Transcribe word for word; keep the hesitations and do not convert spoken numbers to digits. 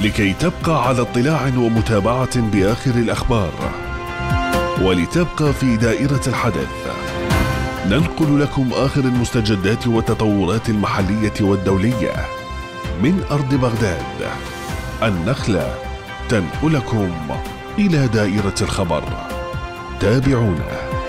لكي تبقى على اطلاع ومتابعة بآخر الأخبار، ولتبقى في دائرة الحدث. ننقل لكم آخر المستجدات والتطورات المحلية والدولية من أرض بغداد. النخلة تنقلكم إلى دائرة الخبر. تابعونا.